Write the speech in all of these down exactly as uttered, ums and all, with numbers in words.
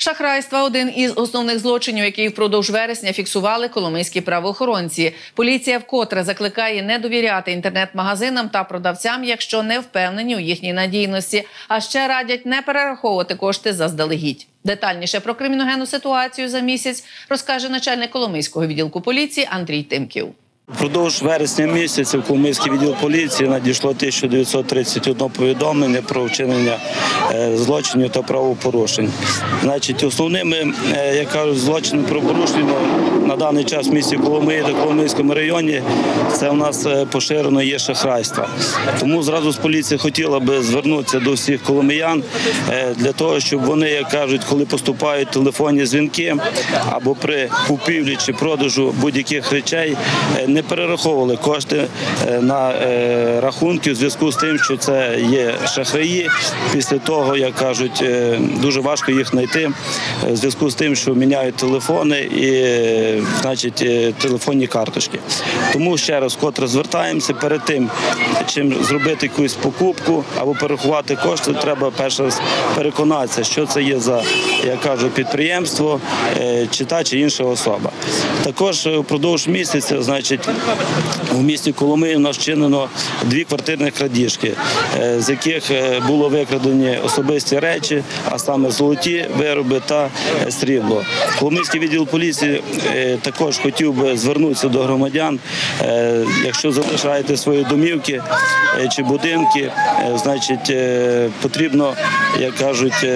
Шахрайство – один із основних злочинів, який впродовж вересня фіксували коломийські правоохоронці. Поліція вкотре закликає не довіряти інтернет-магазинам та продавцям, якщо не впевнені у їхній надійності. А ще радять не перераховувати кошти заздалегідь. Детальніше про криміногенну ситуацію за місяць розкаже начальник Коломийського відділку поліції Андрій Тимків. Впродовж вересня місяця в Коломийський відділ поліції надійшло тисяча дев'ятсот тридцять одне повідомлення про вчинення злочинів та правопорушень. Значить, основними, як кажуть, злочинами правопорушень на даний час в місті Коломиї та Коломийському районі це у нас поширено є шахрайство. Тому зразу з поліції хотіла би звернутися до всіх коломиян для того, щоб вони, як кажуть, коли поступають телефонні дзвінки або при купівлі чи продажу будь-яких речей, не перераховували кошти на рахунки в зв'язку з тим, що це є шахраї. Після того, як кажуть, дуже важко їх знайти в зв'язку з тим, що міняють телефони і, значить, телефонні карточки. Тому ще раз вкотре звертаємося, перед тим, чим зробити якусь покупку або перерахувати кошти, треба перше переконатися, що це є за, як кажуть, підприємство чи та чи інша особа. Також впродовж місяця, значить, у місті Коломиї у нас вчинено дві квартирні крадіжки, з яких було викрадені особисті речі, а саме золоті вироби та срібло. Коломийський відділ поліції також хотів би звернутися до громадян, якщо залишаєте свої домівки чи будинки, значить, потрібно, як кажуть,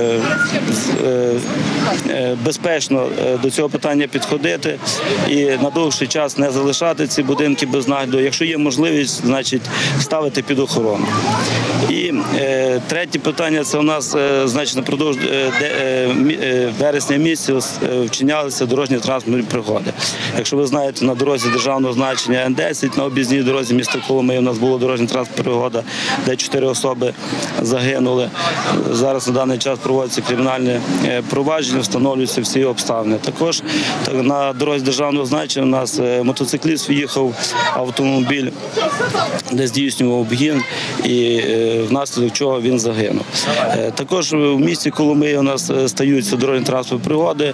безпечно до цього питання підходити і на довший час не залишати ці будинки без нагляду. Якщо є можливість, значить, ставити під охорону. І е, третє питання – це у нас, е, значить, напродовж е, е, вересня місяця вчинялися дорожні транспортні пригоди. Якщо ви знаєте, на дорозі державного значення Н десять, на об'їзній дорозі міста Коломиї у нас була дорожня транспортна пригода, де чотири особи загинули. Зараз на даний час проводиться кримінальне провадження, встановлюються всі обставини. Також на дорозі державного значення у нас мотоцикліст в'їхав автомобіль, де здійснював обгін, і внаслідок чого він загинув. Також в місті Коломиї у нас стаються дорожні транспортні пригоди,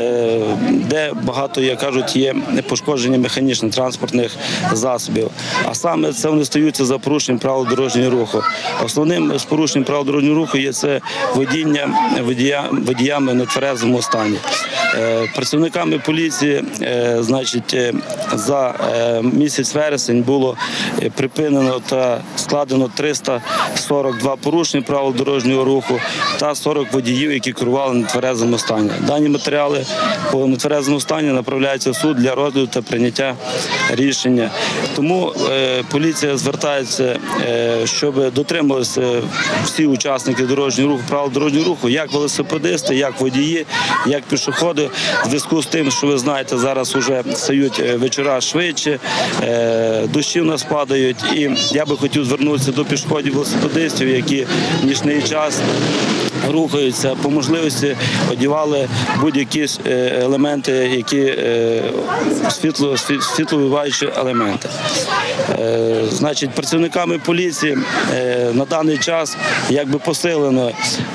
де багато, як кажуть, є пошкодження механічних транспортних засобів. А саме це вони стаються за порушенням правил дорожнього руху. Основним з порушенням правил дорожнього руху є це водіння водія, водіями в нетверезому стані. Працівниками поліції, значить, за місяць вересень було припинено та складено триста сорок два порушення правил дорожнього руху та сорок водіїв, які керували в нетверезому стані. Дані матеріали по нетверезому стані направляються в суд для розгляду та прийняття рішення. Тому е, поліція звертається, е, щоб дотримувалися всі учасники дорожнього руху, правил дорожнього руху, як велосипедисти, як водії, як пішоходи. В зв'язку з тим, що ви знаєте, зараз вже стають вечора швидше, е, дощі в нас падають, і я би хотів звернутися до пішоходів, велосипедистів, які в нічний час рухаються, по можливості одягали будь-які елементи, які світло, світловиваючі елементи. Значить, працівниками поліції на даний час якби посилено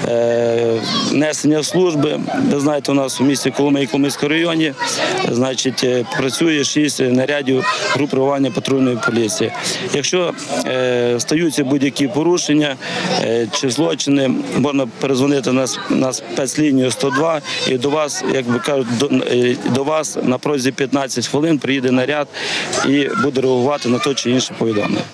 несення служби. Ви знаєте, у нас у місті Коломиї, Коломийському районі, значить, працює шість нарядів груп реагування патрульної поліції. Якщо стаються будь-які порушення чи злочини, можна перезвонити на, на спецлінію сто два, і до вас, як би кажуть, до, до вас на протязі п'ятнадцять хвилин приїде наряд і буде реагувати на те чи інше повідомлення.